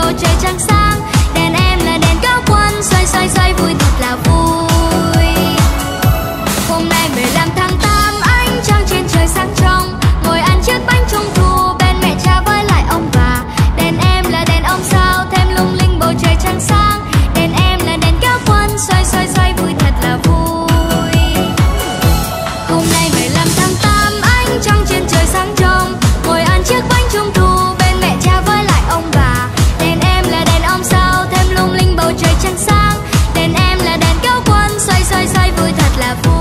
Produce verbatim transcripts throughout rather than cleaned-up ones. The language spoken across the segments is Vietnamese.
bầu trời trăng sáng. Đèn em là đèn cao quân, xoay xoay xoay vui thật là vui. Hôm nay mười lăm tháng tám, ánh trăng trên trời sáng trong, ngồi ăn chiếc bánh trung thu bên mẹ cha với lại ông bà. Đèn em là đèn ông sao, thêm lung linh bầu trời trăng sáng. Đèn em là đèn cao quân, xoay xoay xoay vui thật là vui. Hôm nay mười lăm tháng tám, ánh trăng trên trời sáng trong, ngồi ăn chiếc bánh trung thu bên mẹ cha với lại ông bà. Đèn em là đèn ông sao, thêm lung linh bầu trời trăng sáng. Đèn em là đèn cao quân, xoay xoay xoay vui thật là vui.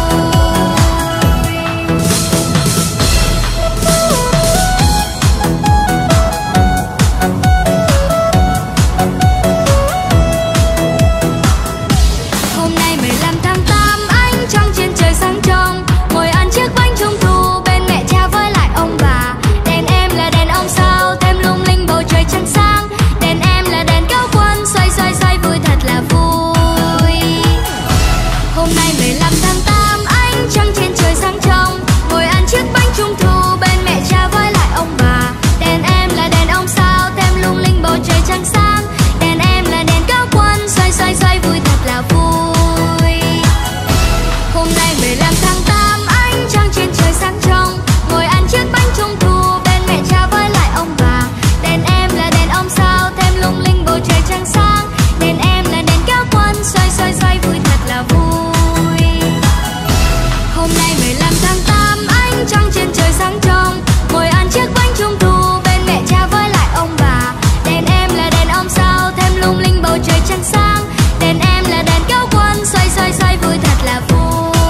Hôm nay mười lăm tháng tám, ánh trăng trên trời sáng trong, ngồi ăn chiếc bánh trung thu bên mẹ cha với lại ông bà. Đèn em là đèn ông sao, thêm lung linh bầu trời trăng sáng. Đèn em là đèn cao quân, xoay xoay xoay vui thật là vui. Hôm nay mười lăm tháng tám, ánh trăng trên trời sáng trong, ngồi ăn chiếc bánh trung thu bên mẹ cha với lại ông bà. Đèn em là đèn ông sao, thêm lung linh bầu trời trăng sáng. Đèn em là đèn cao quân, xoay xoay xoay vui thật là vui. Hôm nay mười lăm tháng tám, ánh trăng trên trời sáng trong, ngồi ăn chiếc bánh trung thu bên mẹ cha với lại ông bà. Đèn em là đèn ông sao, thêm lung linh bầu trời trăng sáng. Đèn em là đèn cao quân, xoay xoay xoay vui thật là vui. Hôm nay mười lăm tháng tám, ánh trăng trên trời sáng trong, ngồi ăn chiếc bánh trung thu bên mẹ cha với lại ông bà. Đèn em là đèn ông sao, thêm lung linh bầu trời trăng sáng. Đèn em là đèn cao quân, xoay xoay xoay vui thật là vui.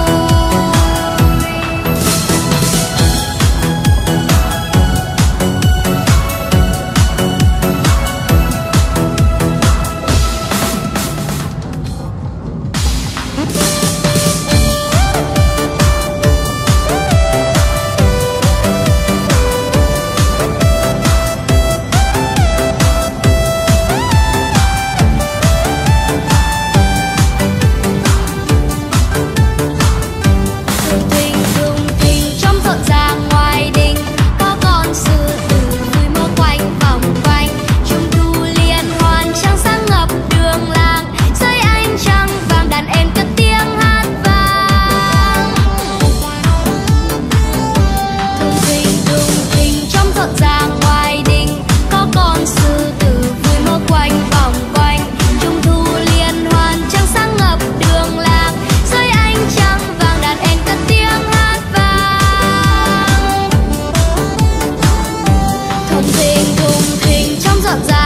Thùng thình thùng thình trong rộn ràng ngoài đình, có con sư tử vui mơ quanh vòng quanh. Trung thu liên hoan trăng sáng ngập đường làng, dưới ánh trăng vàng đàn em cất tiếng hát vang. Thùng thình thùng thình trong rộn ràng ngoài đình, có con sư tử vui mơ quanh vòng quanh. Trung thu liên hoan trăng sáng ngập đường làng, dưới ánh trăng vàng đàn em cất tiếng hát vang. Thùng thình thùng thình trong rộn ràng